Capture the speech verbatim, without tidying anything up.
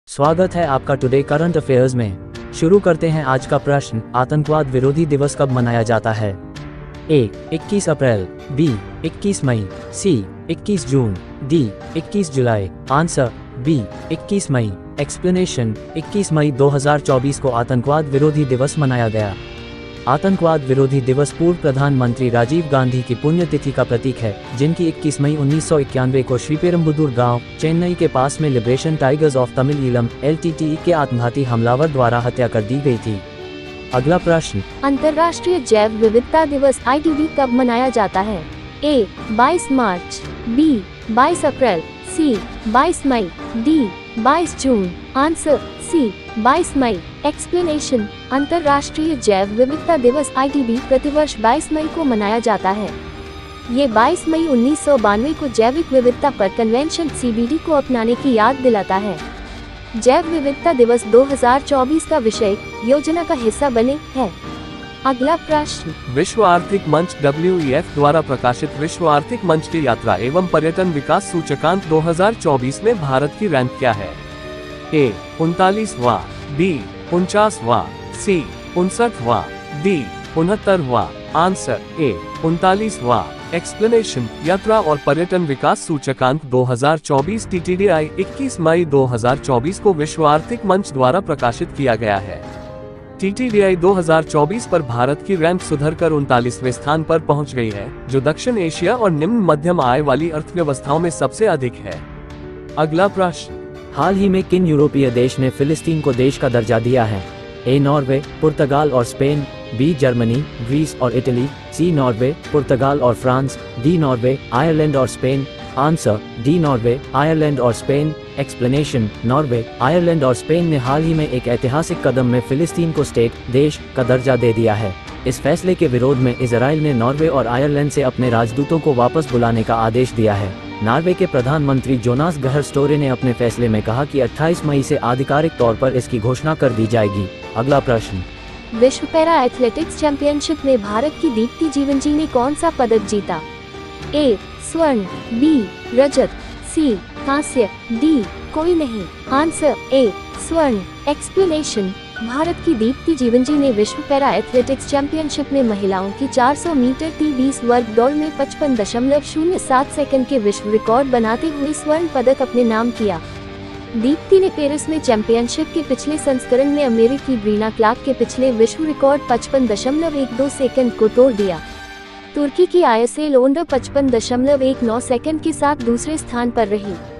स्वागत है आपका टुडे करंट अफेयर्स में। शुरू करते हैं आज का प्रश्न, आतंकवाद विरोधी दिवस कब मनाया जाता है? ए इक्कीस अप्रैल, बी इक्कीस मई, सी इक्कीस जून, डी इक्कीस जुलाई। आंसर बी इक्कीस मई। एक्सप्लेनेशन, इक्कीस मई दो हज़ार चौबीस को आतंकवाद विरोधी दिवस मनाया गया। आतंकवाद विरोधी दिवस पूर्व प्रधानमंत्री राजीव गांधी की पुण्यतिथि का प्रतीक है, जिनकी इक्कीस मई उन्नीस सौ इक्यानवे को श्रीपेरुम्बदूर गांव, चेन्नई के पास में liberation tigers of Tamil Eelam L T T E के आत्मघाती हमलावर द्वारा हत्या कर दी गई थी। अगला प्रश्न, अंतर्राष्ट्रीय जैव विविधता दिवस आई टी वी कब मनाया जाता है? ए बाईस मार्च, बी बाईस अप्रैल, सी बाईस मई, डी बाईस जून। आंसर सी बाईस मई। एक्सप्लेनेशन, अंतर्राष्ट्रीय जैव विविधता दिवस आई टी वी प्रतिवर्ष बाईस मई को मनाया जाता है। ये बाईस मई उन्नीस सौ बानवे को जैविक विविधता पर कन्वेंशन सी बी डी को अपनाने की याद दिलाता है। जैव विविधता दिवस दो हज़ार चौबीस का विषय योजना का हिस्सा बने है। अगला प्रश्न, विश्व आर्थिक मंच डब्ल्यू ई एफ द्वारा प्रकाशित विश्व आर्थिक मंच की यात्रा एवं पर्यटन विकास सूचकांक दो हज़ार चौबीस में भारत की रैंक क्या है? ए उनतालीसवां, बी उनचासवां, सी उनसठवां, डी उनहत्तरवां। आंसर ए उनतालीसवां। एक्सप्लेनेशन, यात्रा और पर्यटन विकास सूचकांक दो हज़ार चौबीस टी टी डी आई इक्कीस मई दो हज़ार चौबीस को विश्व आर्थिक मंच द्वारा प्रकाशित किया गया है। टी टी डी आई दो हज़ार चौबीस पर भारत की रैंक सुधरकर उनतालीसवें स्थान पर पहुंच गई है, जो दक्षिण एशिया और निम्न मध्यम आय वाली अर्थव्यवस्थाओं में सबसे अधिक है। अगला प्रश्न, हाल ही में किन यूरोपीय देश ने फिलिस्तीन को देश का दर्जा दिया है? ए नॉर्वे, पुर्तगाल और स्पेन, बी जर्मनी, ग्रीस और इटली, सी नॉर्वे, पुर्तगाल और फ्रांस, डी नॉर्वे, आयरलैंड और Spain. Answer D Norway, Ireland और स्पेन। एक्सप्लेनेशन, नॉर्वे, आयरलैंड और स्पेन ने हाल ही में एक ऐतिहासिक कदम में फिलिस्तीन को स्टेट देश का दर्जा दे दिया है। इस फैसले के विरोध में इजराइल ने नॉर्वे और आयरलैंड से अपने राजदूतों को वापस बुलाने का आदेश दिया है। नॉर्वे के प्रधानमंत्री जोनास गहर स्टोरे ने अपने फैसले में कहा कि अट्ठाईस मई से आधिकारिक तौर पर इसकी घोषणा कर दी जाएगी। अगला प्रश्न, विश्व पैरा एथलेटिक्स चैंपियनशिप में भारत की दीप्ति जीवनजी ने कौन सा पदक जीता? ए स्वर्ण, बी रजत, सी कांस्य, डी कोई नहीं। आंसर ए स्वर्ण। एक्सप्लेनेशन, भारत की दीप्ति जीवनजी ने विश्व पैरा एथलेटिक्स चैंपियनशिप में महिलाओं की चार सौ मीटर टी बीस वर्ग दौड़ में पचपन दशमलव शून्य सात सेकंड के विश्व रिकॉर्ड बनाते हुए स्वर्ण पदक अपने नाम किया। दीप्ति ने पेरिस में चैंपियनशिप के पिछले संस्करण में अमेरिकी ब्रीना क्लार्क के पिछले विश्व रिकॉर्ड पचपन दशमलव एक दो सेकंड को तोड़ दिया। तुर्की की आयसेल ओंडर पचपन दशमलव एक नौ सेकंड के साथ दूसरे स्थान पर रही।